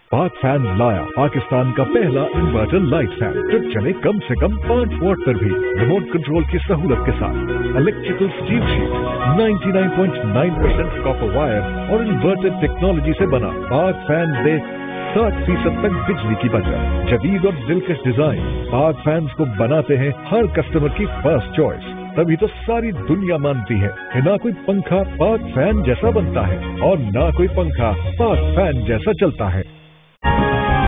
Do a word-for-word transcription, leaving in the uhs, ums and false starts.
पाक फैन लाया पाकिस्तान का पहला इन्वर्टर लाइट फैन, जो चले कम से कम पाँच वॉट पर भी, रिमोट कंट्रोल की सहूलत के साथ। इलेक्ट्रिकल स्टील शीट, निन्यानवे पॉइंट नौ परसेंट कॉपर वायर और इन्वर्टर टेक्नोलॉजी से बना पाक फैन दे साठ फीसद तक बिजली की बचत। जदीद और दिलकश डिजाइन पाक फैंस को बनाते हैं हर कस्टमर की फर्स्ट चॉइस। तभी तो सारी दुनिया मानती है कि ना कोई पंखा पाक फैन जैसा बनता है और ना कोई पंखा पाक फैन जैसा चलता है।